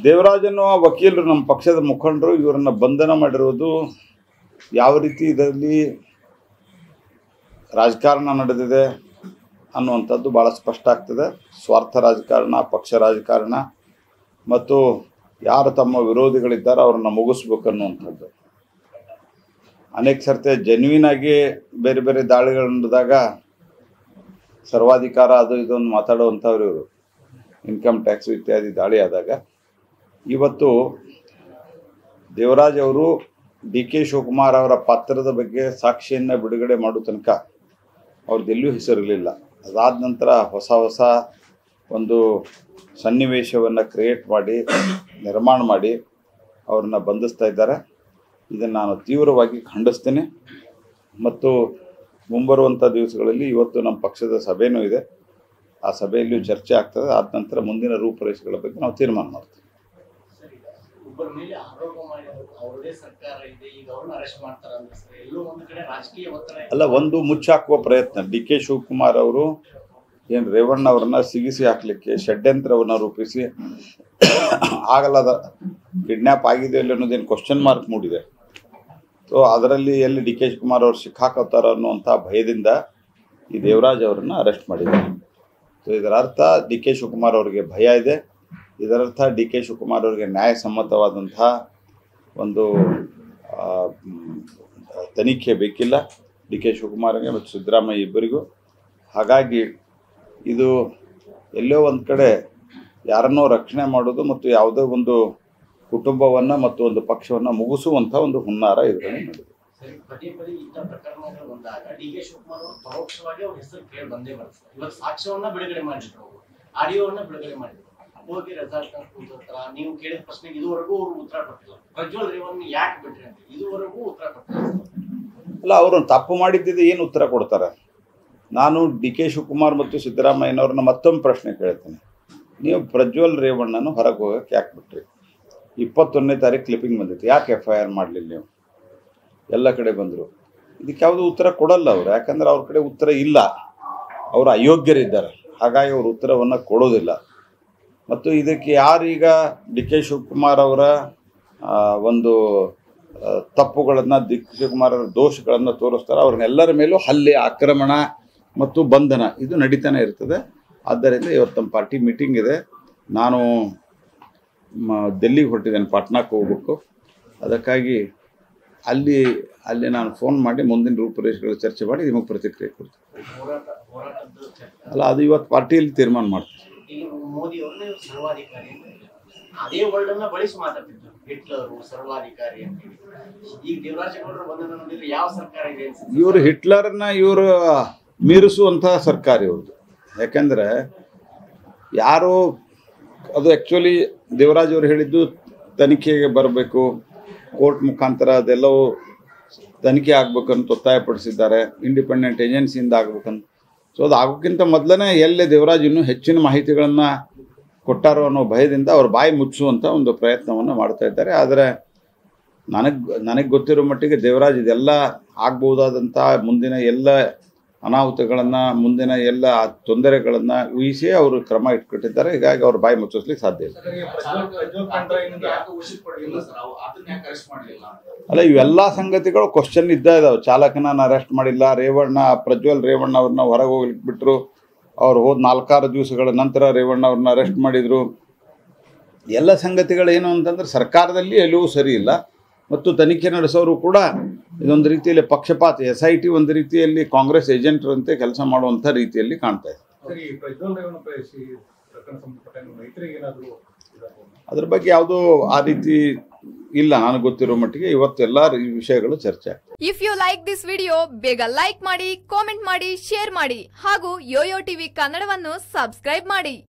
ದೇವರಾಜನು ವಕೀಲರು ನಮ್ಮ ಪಕ್ಷದ ಮುಖಂಡರು ಇವರನ್ನು ಬಂಧನ ಮಾಡಿರುವುದು ಯಾವ ರೀತಿ ಇದರಲ್ಲಿ ರಾಜಕಾರಣ ನಡೆದಿದೆ ಅನ್ನುವಂಥದ್ದು ಭಾಳ ಸ್ಪಷ್ಟ ಆಗ್ತದೆ. ಸ್ವಾರ್ಥ ರಾಜಕಾರಣ, ಪಕ್ಷ ರಾಜಕಾರಣ ಮತ್ತು ಯಾರು ತಮ್ಮ ವಿರೋಧಿಗಳಿದ್ದಾರೆ ಅವ್ರನ್ನ ಮುಗಿಸ್ಬೇಕನ್ನುವಂಥದ್ದು. ಅನೇಕ ಸರ್ತಿ ಜೆನ್ಯೂನ್ ಆಗಿ ಬೇರೆ ಬೇರೆ ದಾಳಿಗಳು ನಡೆದಾಗ ಸರ್ವಾಧಿಕಾರ ಅದು ಇದೊಂದು ಮಾತಾಡುವಂಥವ್ರು ಇವರು. ಇನ್ಕಮ್ ಟ್ಯಾಕ್ಸು ಇತ್ಯಾದಿ ದಾಳಿ ಆದಾಗ ಇವತ್ತು ದೇವರಾಜ್ ಅವರು ಡಿ ಕೆ ಶಿವಕುಮಾರ್ ಅವರ ಪಾತ್ರದ ಬಗ್ಗೆ ಸಾಕ್ಷಿಯನ್ನು ಬಿಡುಗಡೆ ಮಾಡೋ ತನಕ ಅವ್ರದ್ದೆಲ್ಲೂ ಹೆಸರಿರಲಿಲ್ಲ. ಅದಾದ ನಂತರ ಹೊಸ ಒಂದು ಸನ್ನಿವೇಶವನ್ನು ಕ್ರಿಯೇಟ್ ಮಾಡಿ ನಿರ್ಮಾಣ ಮಾಡಿ ಅವ್ರನ್ನ ಬಂಧಿಸ್ತಾ ಇದ್ದಾರೆ. ಇದನ್ನು ನಾನು ತೀವ್ರವಾಗಿ ಖಂಡಿಸ್ತೇನೆ. ಮತ್ತು ಮುಂಬರುವಂಥ ದಿವಸಗಳಲ್ಲಿ ಇವತ್ತು ನಮ್ಮ ಪಕ್ಷದ ಸಭೆಯೂ ಇದೆ. ಆ ಸಭೆಯಲ್ಲಿಯೂ ಚರ್ಚೆ ಆಗ್ತದೆ. ಆದ ನಂತರ ಮುಂದಿನ ರೂಪುರೇಷೆಗಳ ಬಗ್ಗೆ ನಾವು ತೀರ್ಮಾನ ಮಾಡ್ತೀವಿ. ಅಲ್ಲ, ಒಂದು ಮುಚ್ಚಾಕುವ ಪ್ರಯತ್ನ. ಡಿ ಕೆ ಶಿವಕುಮಾರ್ ಅವರು ಏನು ರೇವಣ್ಣ ಅವರನ್ನ ಸಿಗಿಸಿ ಹಾಕಲಿಕ್ಕೆ ಷಡ್ಯಂತ್ರವನ್ನು ರೂಪಿಸಿ ಆಗಲ್ಲದ ಕಿಡ್ನ್ಯಾಪ್ ಆಗಿದೆ ಇಲ್ಲ ಅನ್ನೋದೇನು ಕ್ವಶನ್ ಮಾರ್ಕ್ ಮೂಡಿದೆ. ಸೊ ಅದರಲ್ಲಿ ಎಲ್ಲಿ ಡಿ ಕೆ ಶಿವಕುಮಾರ್ ಅವರು ಸಿಕ್ಕಾಕೋತಾರ ಅನ್ನುವಂಥ ಭಯದಿಂದ ಈ ದೇವರಾಜ್ ಅವರನ್ನು ಅರೆಸ್ಟ್ ಮಾಡಿದ್ದಾರೆ. ಸೊ ಇದರ ಅರ್ಥ ಡಿ ಕೆ ಶಿವಕುಮಾರ್ ಅವರಿಗೆ ಭಯ ಇದೆ. ಇದರರ್ಥ ಡಿ ಕೆ ಶಿವಕುಮಾರ್ ಅವರಿಗೆ ನ್ಯಾಯಸಮ್ಮತವಾದಂಥ ಒಂದು ತನಿಖೆ ಬೇಕಿಲ್ಲ ಡಿ ಕೆ ಶಿವಕುಮಾರ್ಗೆ ಮತ್ತು ಸಿದ್ದರಾಮಯ್ಯ ಇಬ್ಬರಿಗೂ. ಹಾಗಾಗಿ ಇದು ಎಲ್ಲೋ ಒಂದು ಕಡೆ ಯಾರನ್ನೋ ರಕ್ಷಣೆ ಮಾಡೋದು ಮತ್ತು ಯಾವುದೋ ಒಂದು ಕುಟುಂಬವನ್ನು ಮತ್ತು ಒಂದು ಪಕ್ಷವನ್ನು ಮುಗಿಸುವಂಥ ಒಂದು ಹುನ್ನಾರ ಇದರಲ್ಲಿ ನಡೆದಿದೆ. ಅಲ್ಲ, ಅವರು ತಪ್ಪು ಮಾಡಿದ್ದಿದ್ದು ಏನು ಉತ್ತರ ಕೊಡ್ತಾರೆ? ನಾನು ಡಿ ಕೆ ಶಿವಕುಮಾರ್ ಮತ್ತು ಸಿದ್ದರಾಮಯ್ಯನವ್ರನ್ನ ಮತ್ತೊಂದು ಪ್ರಶ್ನೆ ಕೇಳ್ತೇನೆ. ನೀವು ಪ್ರಜ್ವಲ್ ರೇವಣ್ಣನ ಹೊರಗೆ ಹೋಗೋಕ್ಕೆ ಯಾಕೆ ಬಿಟ್ರಿ? 21ನೇ ತಾರೀಕು ಕ್ಲಿಪ್ಪಿಂಗ್ ಬಂದಿತ್ತು. ಯಾಕೆ FIR ಮಾಡಲಿಲ್ಲ ನೀವು? ಎಲ್ಲ ಕಡೆ ಬಂದರು. ಇದಕ್ಕೆ ಯಾವುದೂ ಉತ್ತರ ಕೊಡಲ್ಲ ಅವರು. ಯಾಕಂದರೆ ಅವ್ರ ಕಡೆ ಉತ್ತರ ಇಲ್ಲ. ಅವರು ಅಯೋಗ್ಯರಿದ್ದಾರೆ. ಹಾಗಾಗಿ ಅವರು ಉತ್ತರವನ್ನು ಕೊಡೋದಿಲ್ಲ. ಮತ್ತು ಇದಕ್ಕೆ ಯಾರೀಗ ಡಿ ಕೆ ಶಿವಕುಮಾರ್ ಅವರ ಒಂದು ತಪ್ಪುಗಳನ್ನು, ಡಿ ಕೆ ಶಿವಕುಮಾರ್ ಅವರ ದೋಷಗಳನ್ನು ತೋರಿಸ್ತಾರೆ, ಅವ್ರನ್ನೆಲ್ಲರ ಮೇಲೂ ಹಲ್ಲೆ, ಆಕ್ರಮಣ ಮತ್ತು ಬಂಧನ ಇದು ನಡೀತಾನೆ ಇರ್ತದೆ. ಆದ್ದರಿಂದ ಇವತ್ತು ನಮ್ಮ ಪಾರ್ಟಿ ಮೀಟಿಂಗ್ ಇದೆ. ನಾನು ಡೆಲ್ಲಿಗೆ ಹೊರಟಿದ್ದೇನೆ, ಪಾಟ್ನಾಕ್ಕೆ ಹೋಗ್ಬೇಕು. ಅದಕ್ಕಾಗಿ ಅಲ್ಲಿ ನಾನು ಫೋನ್ ಮಾಡಿ ಮುಂದಿನ ರೂಪುರೇಷೆಗಳು ಚರ್ಚೆ ಮಾಡಿ ನಿಮಗೆ ಪ್ರತಿಕ್ರಿಯೆ ಕೊಡ್ತೀನಿ. ಅಲ್ಲ, ಅದು ಇವತ್ತು ಪಾರ್ಟಿಯಲ್ಲಿ ತೀರ್ಮಾನ ಮಾಡ್ತೀನಿ. ಇವರು ಹಿಟ್ಲರ್ನ ಇವರು ಮೀರಿಸುವಂಥ ಸರ್ಕಾರ ಇವ್ರದ್ದು. ಯಾಕೆಂದರೆ ಯಾರು ಅದು ಆ್ಯಕ್ಚುಲಿ ದೇವರಾಜ್ ಅವರು ಹೇಳಿದ್ದು ತನಿಖೆಗೆ ಬರಬೇಕು, ಕೋರ್ಟ್ ಮುಖಾಂತರ ಅದೆಲ್ಲವೂ ತನಿಖೆ ಆಗ್ಬೇಕಂತ ಒತ್ತಾಯಪಡಿಸಿದ್ದಾರೆ. ಇಂಡಿಪೆಂಡೆಂಟ್ ಏಜೆನ್ಸಿಯಿಂದ ಆಗ್ಬೇಕಂತ. ಸೊ ಅದು ಆಗೋಕ್ಕಿಂತ ಮೊದಲೇ ಎಲ್ಲೇ ದೇವರಾಜ್ ಇನ್ನೂ ಹೆಚ್ಚಿನ ಮಾಹಿತಿಗಳನ್ನು ಕೊಟ್ಟಾರೋ ಅನ್ನೋ ಭಯದಿಂದ ಅವ್ರ ಬಾಯಿ ಮುಚ್ಚುವಂಥ ಒಂದು ಪ್ರಯತ್ನವನ್ನು ಮಾಡ್ತಾ ಇದ್ದಾರೆ. ಆದರೆ ನನಗೆ ಗೊತ್ತಿರೋ ಮಟ್ಟಿಗೆ ದೇವರಾಜ್ ಇದೆಲ್ಲ ಆಗ್ಬೋದಾದಂಥ ಮುಂದಿನ ಎಲ್ಲ ಅನಾಹುತಗಳನ್ನು, ಮುಂದಿನ ಎಲ್ಲ ತೊಂದರೆಗಳನ್ನು ಊಹಿಸಿ ಅವರು ಕ್ರಮ ಇಟ್ಕೊಟ್ಟಿದ್ದಾರೆ. ಹೀಗಾಗಿ ಅವ್ರ ಬಾಯಿ ಮುಚ್ಚಿಸ್ಲಿಕ್ಕೆ ಸಾಧ್ಯ ಇಲ್ಲ. ಅಲ್ಲ, ಇವೆಲ್ಲ ಸಂಗತಿಗಳು ಕ್ವಶನ್ ಇದ್ದಾವೆ. ಚಾಲಕನ ಅರೆಸ್ಟ್ ಮಾಡಿಲ್ಲ, ಪ್ರಜ್ವಲ್ ರೇವಣ್ಣ ಅವ್ರನ್ನ ಹೊರಗೆ ಹೋಗ್ಲಿಕ್ಕೆ ಬಿಟ್ಟರು. ಅವ್ರು ಹೋದ 4-6 ದಿವಸಗಳ ನಂತರ ರೇವಣ್ಣ ಅವ್ರನ್ನ ಅರೆಸ್ಟ್ ಮಾಡಿದರು. ಎಲ್ಲ ಸಂಗತಿಗಳೇನು ಅಂತಂದ್ರೆ ಸರ್ಕಾರದಲ್ಲಿ ಎಲ್ಲವೂ ಸರಿ ಇಲ್ಲ. ಮತ್ತು ತನಿಖೆ ನಡೆಸೋರು ಕೂಡ ಇದೊಂದು ರೀತಿಯಲ್ಲಿ ಪಕ್ಷಪಾತ, SIT ಒಂದು ರೀತಿಯಲ್ಲಿ ಕಾಂಗ್ರೆಸ್ ಏಜೆಂಟ್ರಂತೆ ಕೆಲಸ ಮಾಡುವಂಥ ರೀತಿಯಲ್ಲಿ ಕಾಣ್ತಾ ಇದೆ. ಅದ್ರ ಬಗ್ಗೆ ಯಾವುದೋ ಆ ರೀತಿ ಇಲ್ಲ ನನಗೆ ಗೊತ್ತಿರೋ ಮಟ್ಟಿಗೆ. ಇವತ್ತು ಎಲ್ಲ ವಿಷಯಗಳು ಚರ್ಚೆ ಆಗ್ತದೆ. If you like this video ಬೇಗ ಲೈಕ್ ಮಾಡಿ, ಕಾಮೆಂಟ್ ಮಾಡಿ, ಶೇರ್ ಮಾಡಿ ಹಾಗೂ ಯೋಯೋ ಟಿವಿ ಕನ್ನಡವನ್ನು ಸಬ್ಸ್ಕ್ರೈಬ್ ಮಾಡಿ.